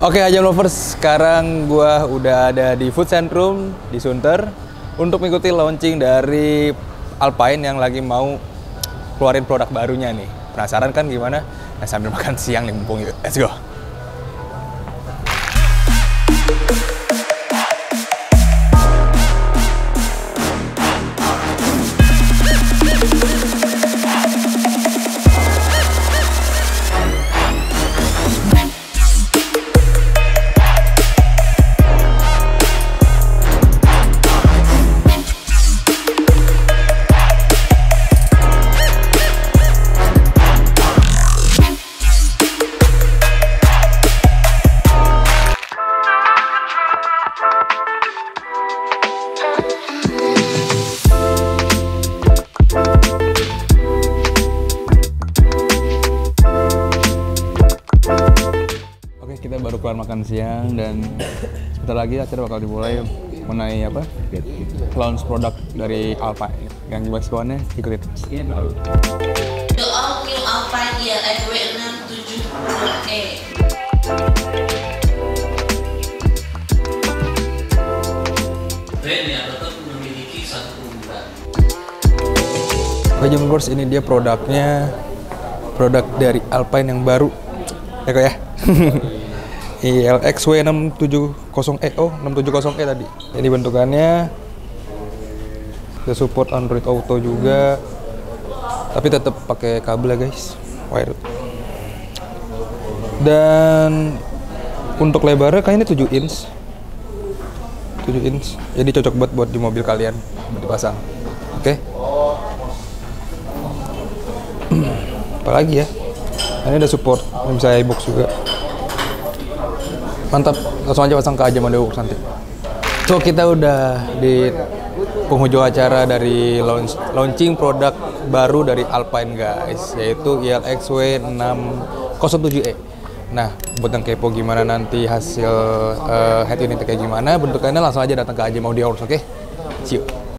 Oke, Ajam Lovers, sekarang gua udah ada di Food Centrum di Sunter untuk mengikuti launching dari Alpine yang lagi mau keluarin produk barunya nih. Penasaran kan gimana? Nah, sambil makan siang nih mumpung, yuk. Let's go. Kita baru keluar makan siang dan sebentar lagi acara bakal dimulai mengenai launch produk dari Alpine. Yang gimana semuanya ikutin. The all new Alpine ELX W67E. Brand yang tetap memiliki satu keunggulan. Oke, Ajam Lovers, ini dia produknya, produk dari Alpine yang baru. Ya kok ya. ELX W670E, 670E tadi. Ini bentukannya bisa support Android Auto juga, tapi tetap pakai kabel ya guys, wire. Dan untuk lebarnya kayaknya 7 inch, jadi cocok buat di mobil kalian buat dipasang. Oke. Apalagi ya, ini ada support bisa iBox juga. Mantap, langsung aja pasang ke Ajam ada nanti. So, kita udah di penghujung acara dari launching produk baru dari Alpine guys, yaitu ELX W607E. Nah, buat yang kepo gimana nanti hasil head unit kayak gimana bentukannya, langsung aja datang ke Ajam Audio House, oke? See you.